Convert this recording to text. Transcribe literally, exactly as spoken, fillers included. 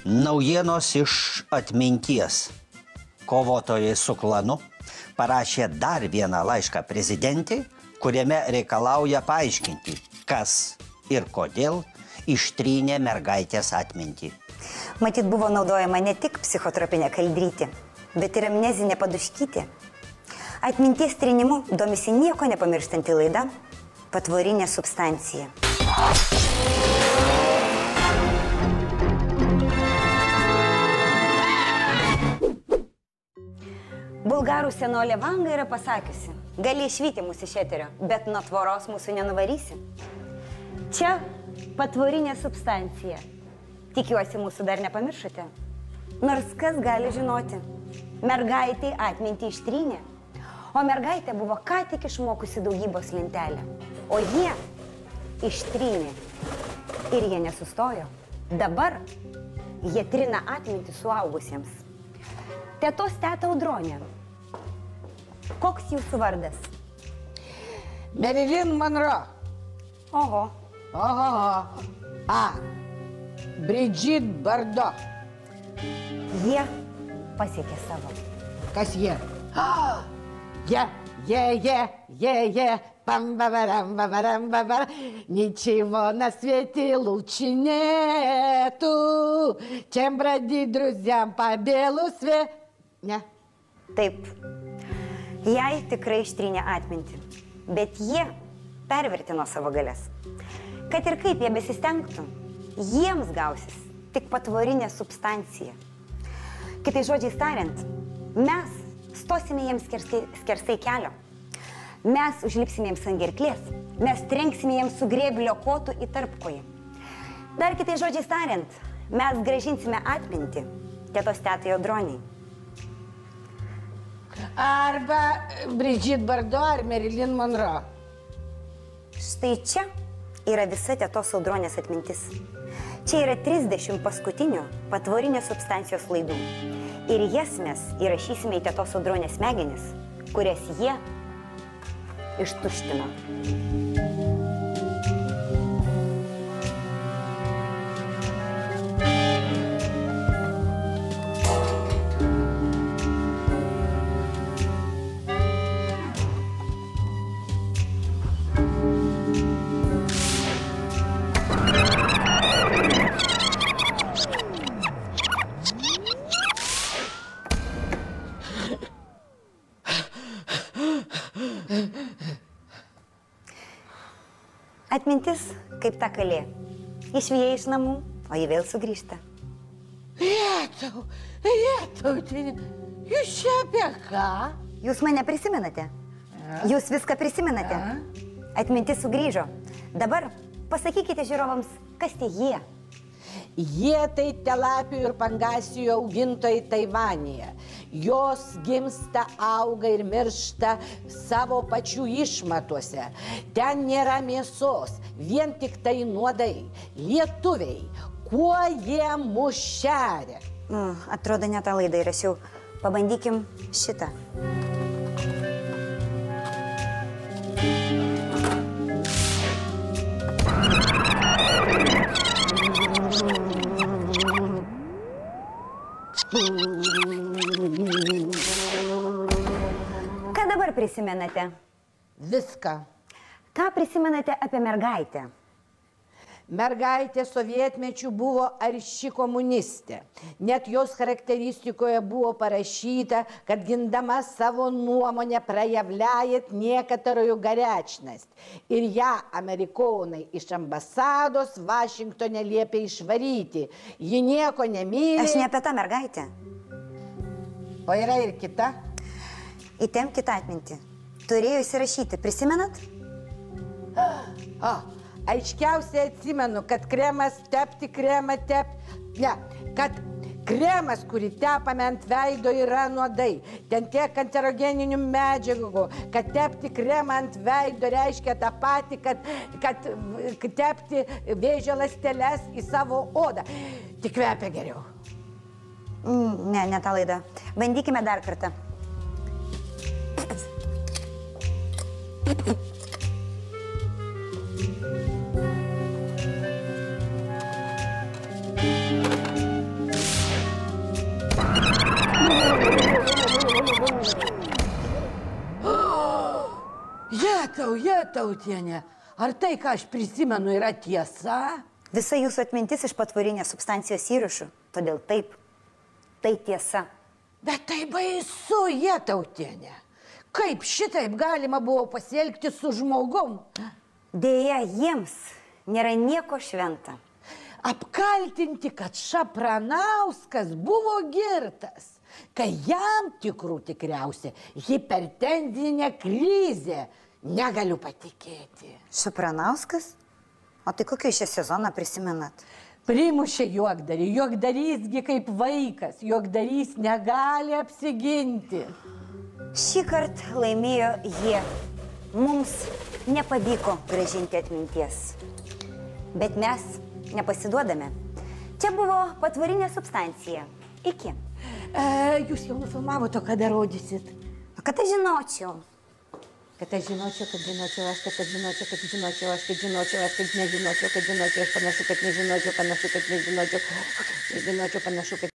Naujienos iš atminties. Kovotojai su klanu parašė dar vieną laišką prezidentei, kuriame reikalauja paaiškinti, kas ir kodėl ištrynė mergaitės atmintį. Matyt, buvo naudojama ne tik psichotropinė kaldrytė, bet ir amnezinė paduškytė. Atminties trynimu domisi nieko nepamirštanti laida Patvorinė substancija. Bulgarų senolė Vanga yra pasakiusi, gali išvyti mūsų iš eterio, bet nuo tvoros mūsų nenuvarysi. Čia patvorinė substancija. Tikiuosi, mūsų dar nepamiršote. Nors kas gali žinoti, mergaitė atmintį ištrynė, o mergaitė buvo ką tik išmokusi daugybos lentelę, o jie ištrynė. Ir jie nesustojo. Dabar jie trina atmintį suaugusiems. Tetos teta Audronė. Koks jūsų vardas? Marilyn Monroe. Oho. Oho. A. Brigitte Bardot. Jie pasiekė savo. Kas jie? Oh. Je, je, je, je, je. Пам-ба-барам, ба-барам, ба-барам. Ничего на свете лучше нету, чем бродить друзьям по белу свету. Ne? Taip. Jai tikrai ištrynė atmintį, bet jie pervertino savo galias. Kad ir kaip jie besistengtų, jiems gausis tik patvorinė substancija. Kitai žodžiais tariant, mes stosime jiems skersai, skersai kelio. Mes užlipsime jiems ant gerklės, mes trenksime jiems su grėblio kotu į tarpkojį. Dar kitai žodžiais tariant, mes grąžinsime atmintį tetos tetai Audroniai. Arba Brigitte Bardot ar Marilyn Monroe. Štai čia yra visa tetos Audronės atmintis. Čia yra trisdešimt paskutinių patvorinės substancijos laidų. Ir jas mes įrašysime į tetos Audronės smegenis, kurias jie ištuštino. Atmintis kaip ta kalė. Išvyja iš namų, o jį vėl sugrįžta. Lietau, lietau, jūs čia apie ką? Jūs mane prisimenate? Ja. Jūs viską prisimenate? Ja. Atmintis sugrįžo. Dabar pasakykite žiūrovams, kas tie jie. Jie tai telapijų ir pangasijų augintojai Taivanėje. Jos gimsta, auga ir miršta savo pačių išmatuose. Ten nėra mėsos, vien tik tai nuodai. Lietuviai, kuo jie mus šeria? Mm, atrodo, ne tą laidą įrašiau. Pabandykim šitą. Ką dabar prisimenate? Viską. Ką prisimenate apie mergaitę? Mergaitė sovietmečių buvo arši komunistė. Net jos charakteristikoje buvo parašyta, kad gindama savo nuomonę prajavляет некоторую горячность. Ir ją amerikonai iš ambasados Vašingtone liepė išvaryti. Ji nieko nemyli. Aš ne apie tą mergaitę. O yra ir kita? Įtempkite atmintį. Turėjau įsirašyti, prisimenat? O, aiškiausiai atsimenu, kad kremas tepti kremą tepti. Ne, kad kremas, kurį tepame ant veido, yra nuodai. Ten tiek kancerogeninių medžiagų, kad tepti kremą ant veido reiškia tą patį, kad, kad tepti vėžio ląsteles į savo odą. Tik kvepia geriau. Mm, ne, ne tą laidą. Bandykime dar kartą. Tautienė, ar tai, ką aš prisimenu, yra tiesa? Visa jūsų atmintis iš patvorinės substancijos įrašų, todėl taip, tai tiesa. Bet tai baisu, jie, Tautienė. Kaip šitaip galima buvo pasielgti su žmogum? Deja, jiems nėra nieko šventa. Apkaltinti, kad Šapranauskas buvo girtas, kai jam tikrų tikriausia hipertenzinė krizė. Negaliu patikėti. Šapranauskas? O tai kokį šią sezoną prisimenat? Primušė juokdarį. Juokdarysgi kaip vaikas. Juokdarys negali apsiginti. Šį kartą laimėjo jie. Mums nepavyko grąžinti atminties. Bet mes nepasiduodame. Čia buvo patvorinė substancija. Iki. E, jūs jau nufilmavote, kada rodysit? Kad aš žinočiau. Kad aš žinočiau, kad žinočiau, aš kad aš žinočiau, kad žinočiau, aš kad žinočiau, aš kad nežinočiau, kad žinočiau, aš panašu, kad nežinočiau, panašu, kad nežinočiau, nežinočiau, panašu, kad...